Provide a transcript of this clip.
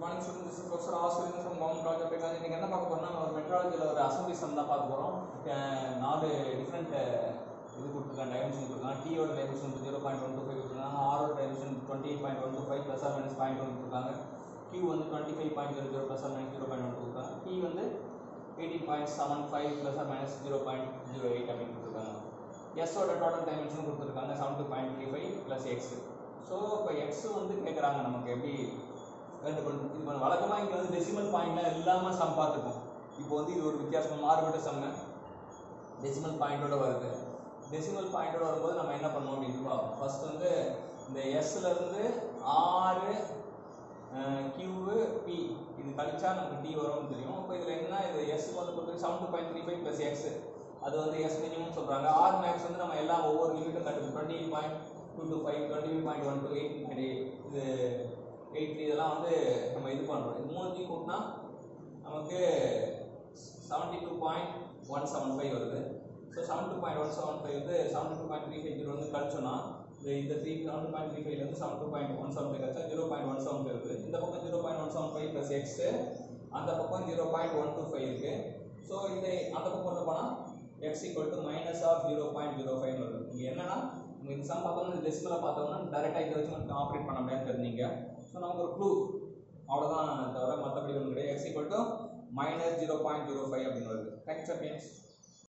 Morning student, this is professor R student from government college of technology. நீங்கள் என்ன பார்க்க போகிறோம்னா, ஒரு மெட்ராலஜியில் ஒரு அசம்பிளி சம் தான் பார்க்க போகிறோம். 4 டிஃப்ரெண்ட் இது கொடுத்துருக்காங்க, டைமென்ஷன் கொடுத்துருக்காங்க. டீயோட டைமென்ஷன் 0.125 கொடுத்துருக்காங்க. ஆரோட டைமென்ஷன் 28.125 ப்ளஸ் ஆர் மைனஸ் 0.1 கொடுத்துருக்காங்க. Q வந்து 25.00 ப்ளஸ் ஆர் மைனஸ் 0.1 கொடுத்துருக்காங்க. P வந்து 18.75 ப்ளஸ் ஆர் மைனஸ் 0.08 அப்படின்னு கொடுத்துருக்காங்க. எஸ்ஸோட டோட்டல் டைமென்ஷன் கொடுத்துருக்காங்க 72.35 ப்ளஸ் எக்ஸ். ஸோ இப்போ எக்ஸ் வந்து கேட்குறாங்க நமக்கு எப்படி கண்டுபிடிச்சு. இப்போ வழக்கமாக இங்கே வந்து டெசிமல் பாயிண்ட்லாம் இல்லாமல் சம் பார்த்துருக்கோம். இப்போ வந்து இது ஒரு வித்தியாசமாக மாறுபட்ட சம்மு டெசிமல் பாயிண்டோட வருது. டெசிமல் பாயிண்டோட வரும்போது நம்ம என்ன பண்ணோம் அப்படின்னு பார்ப்போம். ஃபர்ஸ்ட் வந்து இந்த எஸ்லேருந்து 6 கியூவு பி இது கழிச்சா நமக்கு டி வரும்னு தெரியும். இப்போ இதில் என்ன, இது எஸ் வந்து கொடுத்து 72.35 ப்ளஸ் எக்ஸ், அது வந்து எஸ் மினிமம் சொல்கிறாங்க. ஆர் மேக்ஸ் வந்து நம்ம எல்லாம் ஒவ்வொரு லிமிட்டும் கட்டுப்போம். 28.225, 28.128, இது 83 இதெல்லாம் வந்து நம்ம இது பண்ணுறோம். இது மூணுத்தையும் கூட்டினா நமக்கு 72.175 வருது. ஸோ 72.175 வந்து 72.350 வந்து கழிச்சோன்னா இந்த 72.35 வந்து 72.175 கழிச்சா 0.175 இருக்குது. இந்த பக்கம் 0.175 ப்ளஸ் எக்ஸு, அந்த பக்கம் 0.125 இருக்குது. ஸோ இதை அந்த பக்கம் கொண்டு போனால் X equal to minus of 0.05 வருது. இங்கே என்னன்னா, இந்த சம் பார்த்தோம்னா டெசிமலை பார்த்தோம்னா டேரெக்டாக இதை வச்சு மட்டும் ஆப்ரேட் பண்ண முடியாது தெரிஞ்சிங்க. ஸோ நமக்கு ஒரு க்ளூ அவ்வளோதான், தவிர மற்றபடி ஒன்று கிடையாது. எக்ஸ் ஈக்குவல் டு மைனஸ் 0.05 அப்படின்னு வருது. Thanks for